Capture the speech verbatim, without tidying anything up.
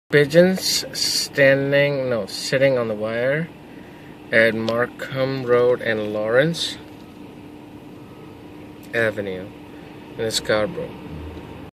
Pigeons standing, no, sitting on the wire at Markham Road and Lawrence Avenue in Scarborough.